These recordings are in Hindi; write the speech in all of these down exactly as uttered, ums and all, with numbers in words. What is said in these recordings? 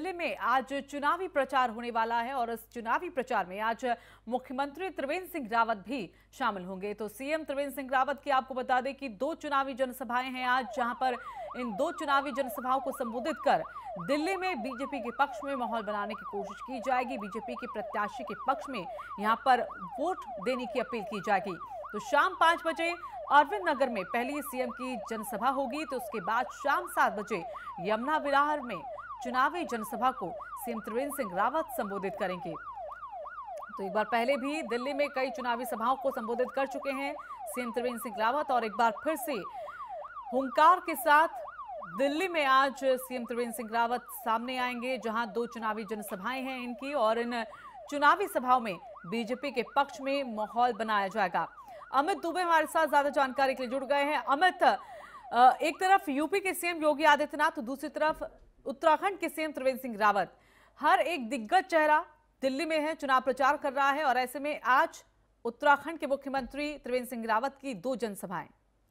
दिल्ली में आज चुनावी प्रचार होने वाला है और इस चुनावी प्रचार में आज मुख्यमंत्री त्रिवेंद्र सिंह रावत भी शामिल होंगे। तो सीएम त्रिवेंद्र सिंह रावत की आपको बता दें कि दो चुनावी जनसभाएं हैं आज, जहां पर इन दो चुनावी जनसभाओं को संबोधित कर दिल्ली में बीजेपी के पक्ष में माहौल बनाने की कोशिश की जाएगी। बीजेपी के प्रत्याशी के पक्ष में यहां पर वोट देने की अपील की जाएगी। तो शाम पांच बजे अरविंद नगर में पहली सीएम की जनसभा होगी, तो उसके बाद शाम सात बजे यमुना विहार में चुनावी जनसभा को सीएम त्रिवेंद्र सिंह रावत संबोधित करेंगे। तो एक बार पहले भी दिल्ली में कई चुनावी सभाओं को संबोधित कर चुके हैं सीएम त्रिवेंद्र सिंह रावत और एक बार फिर से हुंकार के साथ दिल्ली में आज सीएम त्रिवेंद्र सिंह रावत सामने आएंगे, जहां दो चुनावी जनसभाएं हैं इनकी और इन चुनावी सभाओं में बीजेपी के पक्ष में माहौल बनाया जाएगा। अमित दुबे हमारे साथ ज्यादा जानकारी के लिए जुड़ गए हैं। अमित, एक तरफ यूपी के सीएम योगी आदित्यनाथ, दूसरी तरफ उत्तराखंड के सीएम त्रिवेंद्र सिंह रावत, हर एक दिग्गज चेहरा दिल्ली में है, चुनाव प्रचार कर रहा है और ऐसे में आज उत्तराखंड के मुख्यमंत्री त्रिवेंद्र सिंह रावत की दो जनसभाएं।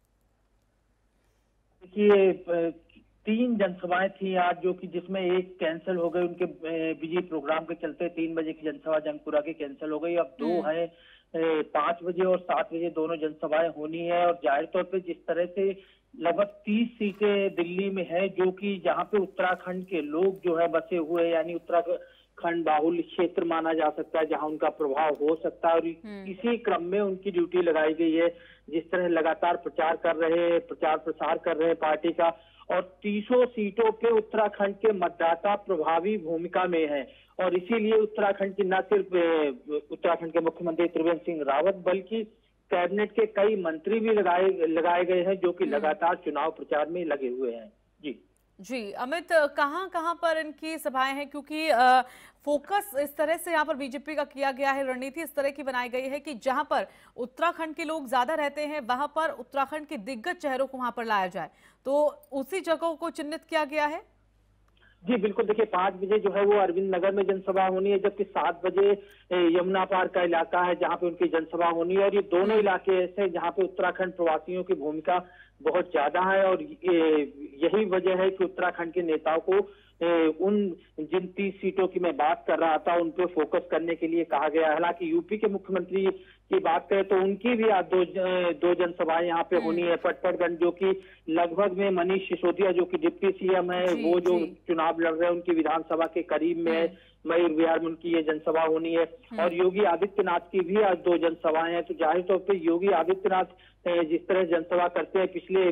देखिए, तीन जनसभाएं थी आज, जो कि जिसमें एक कैंसिल हो गई, उनके बिजी प्रोग्राम के चलते तीन बजे की जनसभा जंगपुरा की कैंसिल हो गई। अब दो है, पांच बजे और सात बजे दोनों जनसभाएं होनी है। और जाहिर तौर पे जिस तरह से लगभग तीस सीटें दिल्ली में है, जो कि जहां पे उत्तराखंड के लोग जो है बसे हुए, यानी उत्तराखंड बाहुल्य क्षेत्र माना जा सकता है, जहां उनका प्रभाव हो सकता है। और इसी क्रम में उनकी ड्यूटी लगाई गई है। जिस तरह लगातार प्रचार कर रहे प्रचार प्रसार कर रहे पार्टी का, और तीसों सीटों पे उत्तराखंड के मतदाता प्रभावी भूमिका में है। और इसीलिए उत्तराखंड की न सिर्फ उत्तराखंड के मुख्यमंत्री त्रिवेंद्र सिंह रावत, बल्कि कैबिनेट के कई मंत्री भी लगाए लगाए गए हैं, जो कि लगातार चुनाव प्रचार में लगे हुए हैं। जी जी अमित, कहां कहां पर इनकी सभाएं हैं? क्योंकि आ, फोकस इस तरह से यहाँ पर बीजेपी का किया गया है, रणनीति इस तरह की बनाई गई है कि जहां पर उत्तराखंड के लोग ज्यादा रहते हैं, वहां पर उत्तराखंड के दिग्गज चेहरों को वहां पर लाया जाए, तो उसी जगहों को चिन्हित किया गया है। जी बिल्कुल, देखिए पांच बजे जो है वो अरविंद नगर में जनसभा होनी है, जबकि सात बजे यमुना पार का इलाका है जहां पे उनकी जनसभा होनी है। और ये दोनों इलाके ऐसे हैं जहां पे उत्तराखंड प्रवासियों की भूमिका बहुत ज्यादा है, और यही वजह है कि उत्तराखंड के नेताओं को उन जिन तीस सीटों की मैं बात कर रहा था उन पे फोकस करने के लिए कहा गया है। हालांकि यूपी के मुख्यमंत्री की बात करें तो उनकी भी आज दो दो जनसभाएं यहाँ पे होनी है। पटपड़गंज, जो कि लगभग में मनीष सिसोदिया जो कि डिप्टी सीएम है, वो जो चुनाव लड़ रहे हैं उनकी विधानसभा के करीब में है, मयूर विहार में उनकी ये जनसभा होनी है। और योगी आदित्यनाथ की भी आज दो जनसभाएं हैं। तो जाहिर तौर पर योगी आदित्यनाथ जिस तरह जनसभा करते हैं, पिछले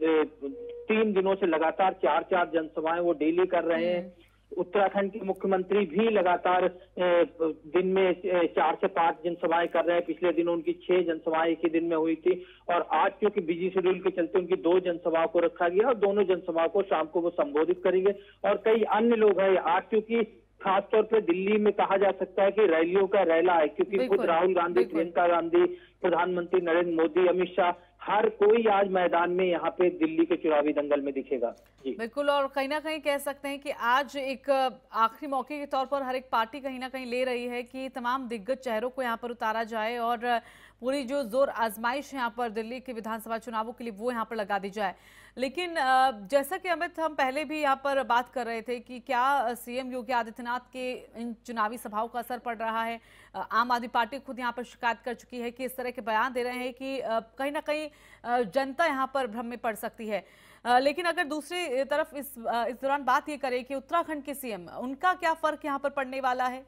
तीन दिनों से लगातार चार चार जनसभाएं वो डेली कर रहे हैं। उत्तराखंड के मुख्यमंत्री भी लगातार दिन में चार से पांच जनसभाएं कर रहे हैं। पिछले दिनों उनकी छह जनसभाएं एक ही दिन में हुई थी, और आज क्योंकि बिजी शेड्यूल के चलते उनकी दो जनसभाओं को रखा गया, और दोनों जनसभाओं को शाम को वो संबोधित करेंगे। और कई अन्य लोग हैं आज, क्योंकि खासतौर पे दिल्ली में कहा जा सकता है कि रैलियों का रैला है, क्योंकि खुद राहुल गांधी, प्रियंका गांधी, प्रधानमंत्री नरेंद्र मोदी, अमित शाह, हर कोई आज मैदान में यहाँ पे दिल्ली के चुनावी दंगल में दिखेगा। जी बिल्कुल, और कहीं ना कहीं कह सकते हैं कि आज एक आखिरी मौके के तौर पर हर एक पार्टी कहीं ना कहीं ले रही है कि तमाम दिग्गज चेहरों को यहाँ पर उतारा जाए और पूरी जो जोर आजमाइश यहाँ पर दिल्ली के विधानसभा चुनावों के लिए वो यहाँ पर लगा दी जाए। लेकिन जैसा कि अमित, हम पहले भी यहाँ पर बात कर रहे थे कि क्या सीएम योगी आदित्यनाथ के इन चुनावी सभाओं का असर पड़ रहा है। आम आदमी पार्टी खुद यहाँ पर शिकायत कर चुकी है कि इस तरह के बयान दे रहे हैं कि कहीं ना कहीं जनता यहाँ पर भ्रम में पड़ सकती है। लेकिन अगर दूसरी तरफ इस इस दौरान बात ये करें कि उत्तराखंड के सीएम, उनका क्या फर्क यहाँ पर पड़ने वाला है?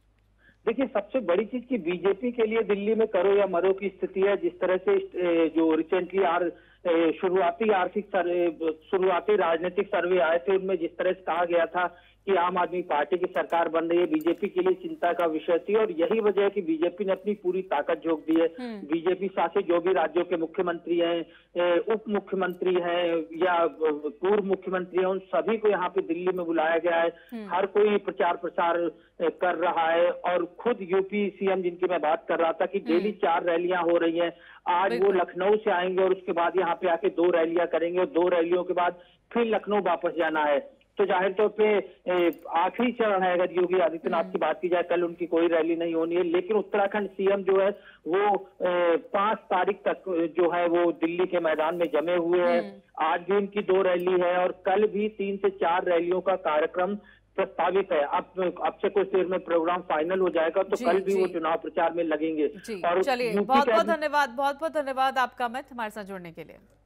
देखिए, सबसे बड़ी चीज की बीजेपी के लिए दिल्ली में करो या मरो की स्थिति है। जिस तरह से जो रिसेंटली आर शुरुआती आर्थिक सर्वे शुरुआती राजनीतिक सर्वे आए थे, उनमें जिस तरह से कहा गया था कि आम आदमी पार्टी की सरकार बन रही है, बीजेपी के लिए चिंता का विषय थी। और यही वजह है कि बीजेपी ने अपनी पूरी ताकत झोंक दी है। बीजेपी शासित जो भी राज्यों के मुख्यमंत्री हैं, उप मुख्यमंत्री हैं या पूर्व मुख्यमंत्री हैं, उन सभी को यहाँ पे दिल्ली में बुलाया गया है। हर कोई प्रचार प्रसार कर रहा है। और खुद यूपी सीएम, जिनकी मैं बात कर रहा था, कि डेली चार रैलियां हो रही हैं। आज वो लखनऊ से आएंगे और उसके बाद यहाँ पे आके दो रैलियां करेंगे, और दो रैलियों के बाद फिर लखनऊ वापस जाना है। तो जाहिर तौर पे आखिरी चरण है। अगर योगी आदित्यनाथ की बात की जाए, कल उनकी कोई रैली नहीं होनी है, लेकिन उत्तराखंड सीएम जो है वो पांच तारीख तक जो है वो दिल्ली के मैदान में जमे हुए हैं। आज भी उनकी दो रैली है और कल भी तीन से चार रैलियों का कार्यक्रम प्रस्तावित है। अब अब से कुछ देर में प्रोग्राम फाइनल हो जाएगा तो कल भी वो चुनाव प्रचार में लगेंगे। और चलिए, बहुत बहुत धन्यवाद, बहुत बहुत धन्यवाद आपका अमित, हमारे साथ जुड़ने के लिए।